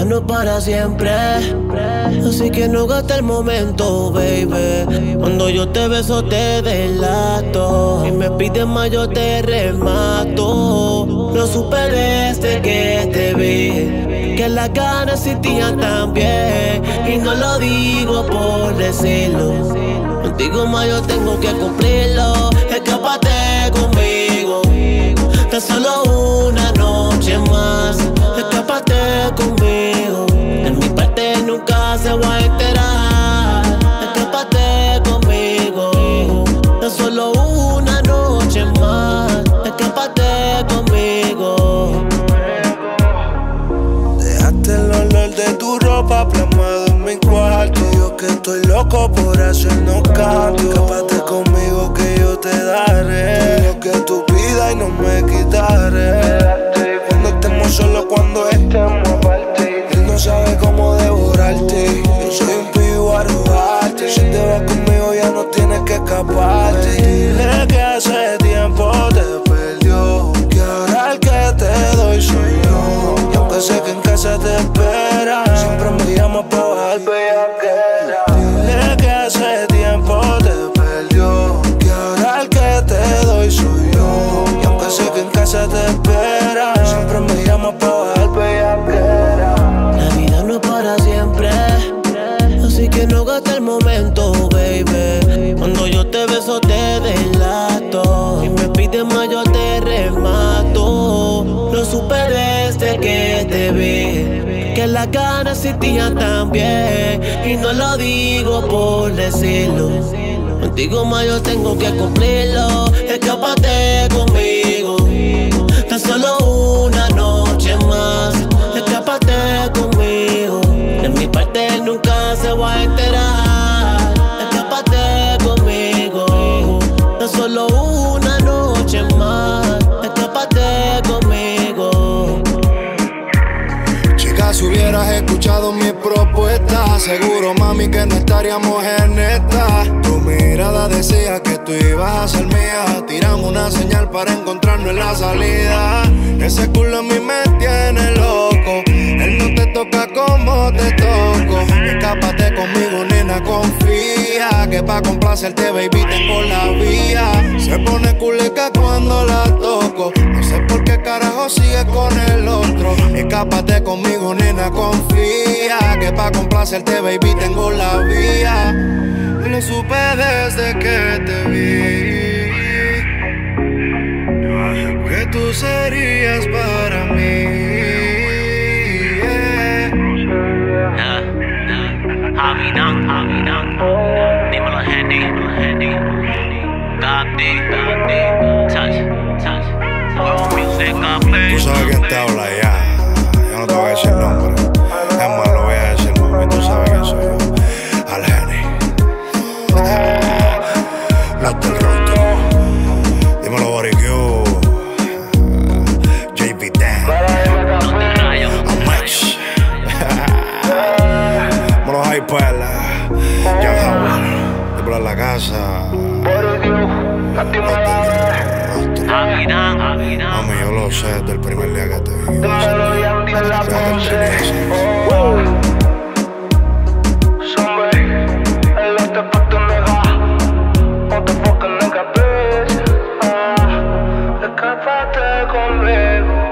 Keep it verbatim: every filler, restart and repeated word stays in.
vida no es para siempre, así que no gasta el momento, baby. Cuando yo te beso te delato, si me pides más yo te remato. Lo supe desde que te vi, que las ganas existían también, y no lo digo por decirlo. Contigo más yo tengo que cumplirlo. Escápate conmigo, tan solo una noche más. Escápate conmigo, en mi parte nunca se va a enterar. Escápate conmigo, tan solo una noche más. Escápate conmigo. Dejaste el olor de tu ropa plasmado en mi cuarto. Yo que estoy loco por hacernos cambio. Escápate conmigo que yo te daré todo lo que tú pidas y no me quitaré. Cuando estemos solos, cuando estemos aparte, él no sabe cómo devorarte. Yo soy un pibo a robarte. Si te vas conmigo ya no tienes que escaparte. Dile que hace tiempo te perdió, que ahora el que te doy soy yo. Y aunque sé que en casa te espera, siempre me llamas pa' bajar bellaquera. Dile que hace tiempo te perdió, que ahora el que te doy soy yo. Y aunque sé que en casa te espera, siempre me llamas pa' bajar bellaquera. La vida no es para siempre, así que no gasta el momento, baby. Cuando yo te beso te delato, si me pides más yo te remato. Lo supe desde que te vi, que las ganas existían también, y no lo digo por decirlo. Contigo más yo tengo que cumplirlo. Escápate conmigo, tan solo una noche más. Escápate conmigo, en mi parte nunca se va a enterar. Escápate conmigo, tan solo una noche más. Escápate conmigo. Chica, si hubieras escuchado mi propuesta, seguro, mami, que no estaríamos en esta. Tu mirada decía que tú ibas a ser mía. Tiramos una señal para encontrarnos en la salida. Ese culo a mí me tiene loco, él no te toca como te toco. Escápate conmigo, nena, confía, que pa' complacerte, baby, tengo la vía. Se pone culica cuando la toco, no sé por qué carajo sigue con el otro. Escápate conmigo, nena, confía, que pa' complacerte, baby, tengo la vía. Lo supe desde que te vi, que tú serías para mí. Habidan, habidan, dímelo Henny, Henny, Gabdi, Gabdi, touch, touch, huevo music, Tú sabes quién te habla ya, yo no te voy a decir nombre, es más, lo voy a decir, mami, tú sabes quién soy yo, al Henny, los del rostro, dímelo Boricu, J B Dan, Amax, dímelo Hyper, Jan Howard, dímelo La Casa, habidan, habidan. Mami, yo lo sé desde el primer día que te vi. Dímelo, Yandy en la noche. El este pacto nega, otro fucking nigga, bitch. Escápate conmigo.